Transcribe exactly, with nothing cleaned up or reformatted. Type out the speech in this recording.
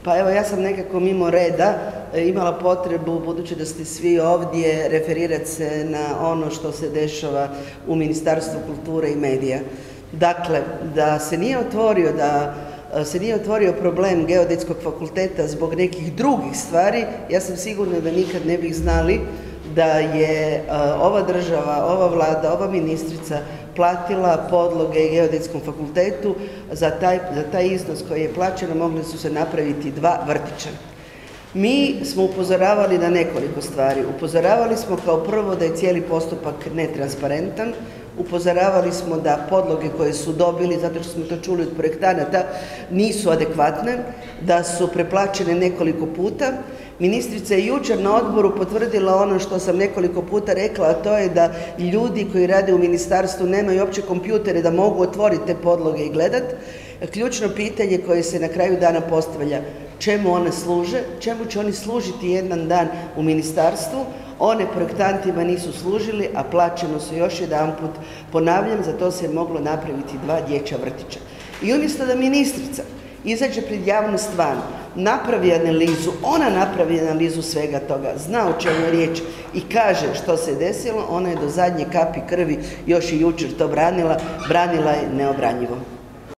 Pa evo, ja sam nekako mimo reda imala potrebu, budući da ste svi ovdje, referirati se na ono što se dešava u Ministarstvu kulture i medija. Dakle, da se nije otvorio, da se nije otvorio problem Geodetskog fakulteta zbog nekih drugih stvari, ja sam sigurna da nikad ne bih znali da je ova država, ova vlada, ova ministrica platila podloge Geodetskom fakultetu. Za taj, za taj iznos koji je plaćeno mogli su se napraviti dva vrtića. Mi smo upozoravali na nekoliko stvari. Upozoravali smo kao prvo da je cijeli postupak netransparentan, upozoravali smo da podloge koje su dobili, zato što smo to čuli od projektanata, nisu adekvatne, da su preplaćene nekoliko puta. Ministrica je jučer na odboru potvrdila ono što sam nekoliko puta rekla, a to je da ljudi koji rade u ministarstvu nemaju uopće kompjutere da mogu otvoriti te podloge i gledati. Ključno pitanje koje se na kraju dana postavlja, čemu one služe, čemu će oni služiti jedan dan u ministarstvu. One projektantima nisu služili, a plaćeno su, još jedanput ponavljam, za to se je moglo napraviti dva dječja vrtića. I umjesto da ministrica izađe pred javnost van, napravi analizu, ona napravi analizu svega toga, zna o čemu je riječ i kaže što se je desilo, ona je do zadnje kapi krvi još i jučer to branila, branila je neobranjivo.